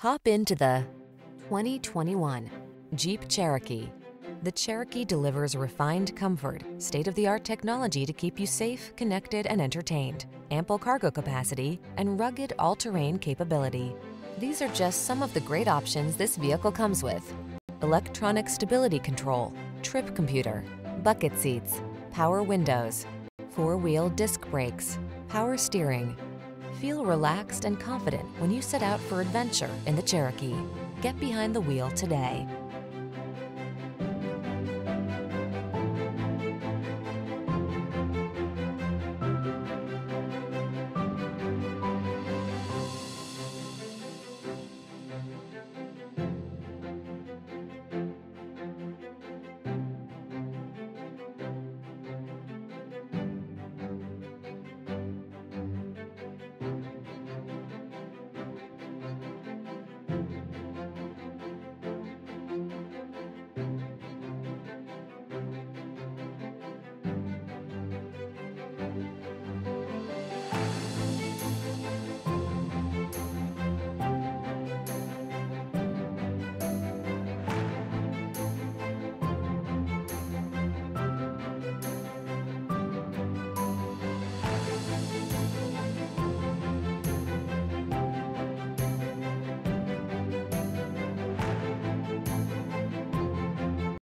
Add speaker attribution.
Speaker 1: Hop into the 2021 Jeep Cherokee. The Cherokee delivers refined comfort, state-of-the-art technology to keep you safe, connected, and entertained, ample cargo capacity, and rugged all-terrain capability. These are just some of the great options this vehicle comes with: electronic stability control, trip computer, bucket seats, power windows, four-wheel disc brakes, power steering. Feel relaxed and confident when you set out for adventure in the Cherokee. Get behind the wheel today.